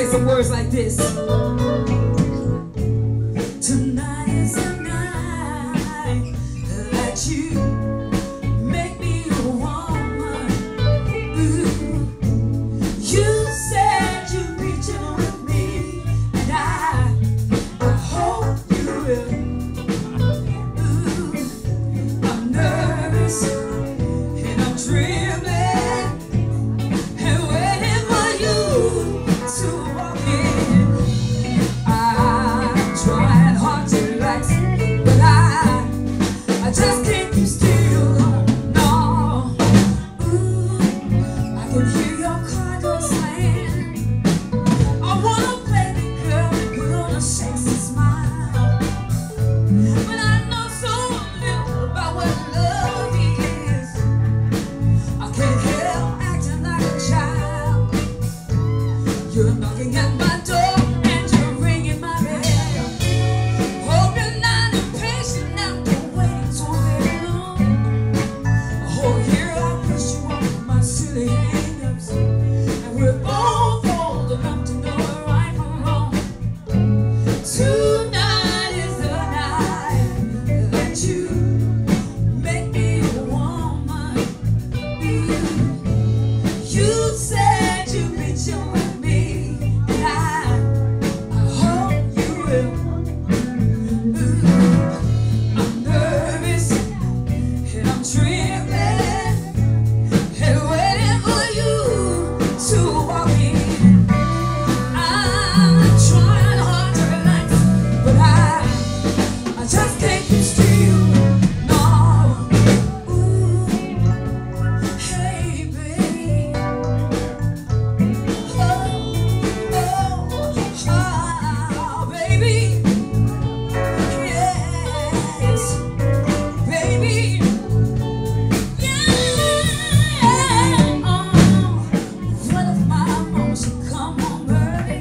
some words like this. Tonight is the night that you make me a woman. Ooh. You said you'd be gentle with me, and I hope you will. Ooh. I'm nervous and I'm trembling and waiting for you to walk in. I'm trying hard to relax, but I just can't keep still. No. Ooh, I can hear your car door slam. I wanna play the girl and put on a sexy smile, but I know so little about what love is. I can't help acting like a child. You're knocking at my door and you're ringing my bell. Hope you're not impatient after waiting so very long. A whole year I pushed you off my silly hang-ups, and we're both old enough to know right from wrong. Tonight is the night that you make me a woman. You said you'd be chill with me, and I hope you will. Ooh, I'm nervous and I'm trembling and waiting for you to walk in. I'm trying hard to relax, but I just can't keep still. No. Ooh, hey baby. Oh, baby. Yes, baby. Yeah. What if my mom should come home early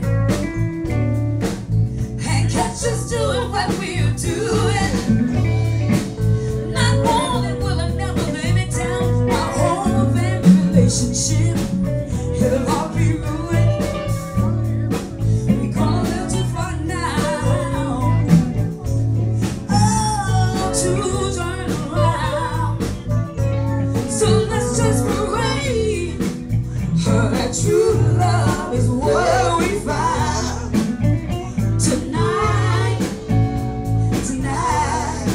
and catch us doing what we're doing? Not only will I never lay me down, my whole family relationship, it'll all be ruined. We're gonna live too far now, oh, to turn around. So let's just pray that true love is what we find tonight, tonight,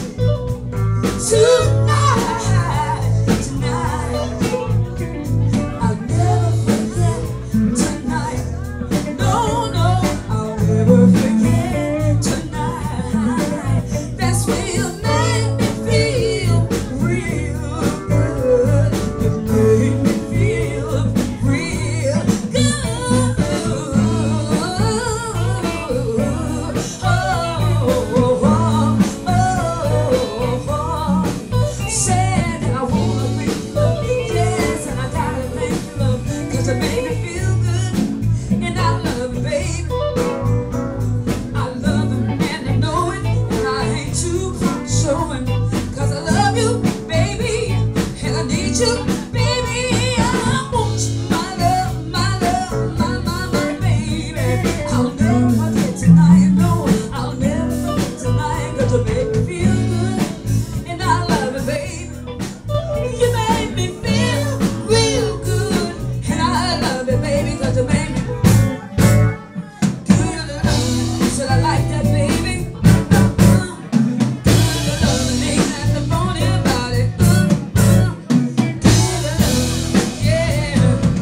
tonight. I'll never forget tonight. No, no, I'll never forget tonight. That's when you made me feel real good. You made me feel real good. Oh, said that I wanna make love, yes, and I gotta make love, 'cause it made me feel good, and I love you, baby. I love him and I know it, and I ain't too proud to show him, 'cause I love you, baby, and I need you, baby. I want you, my love, my love, my baby. I'll never forget tonight, no, I'll never forget tonight, 'cause you make me feel good, and I love you, baby. You made me feel real good, and I love it, baby, 'cause you made me good love. Said I like that, baby. Good love, ain't nothing phony about it. Good love, yeah.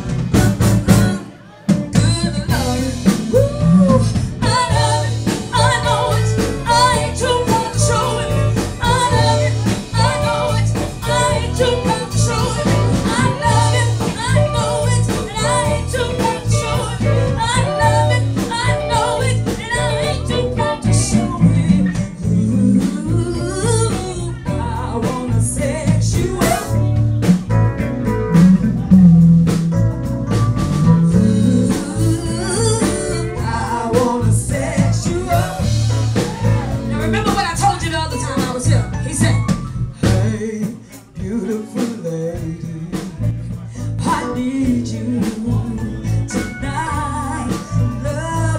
Good love, woo. I love it, I know it, I ain't too proud to show it. I love it, I know it, I ain't too proud to show it. I love it, I know it, and I ain't too proud to show it. I love it, I know it, and I ain't too proud to show it. Ooh, I wanna sex you up. Ooh, I wanna sex you up. Now remember what I told you the other time I was here. He said, hey, beautiful lady, I need you tonight. Love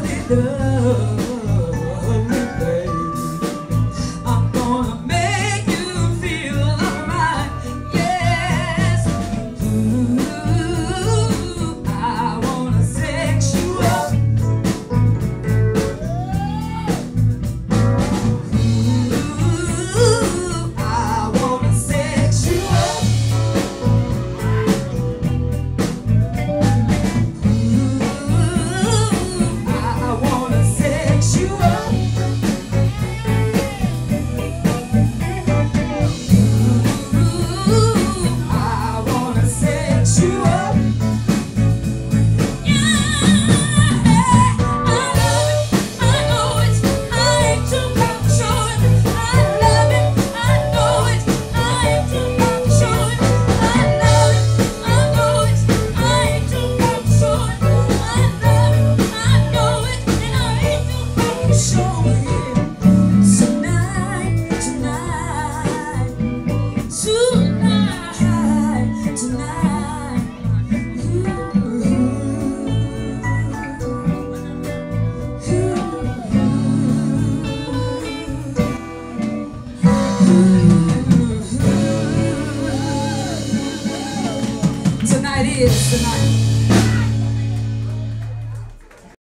night.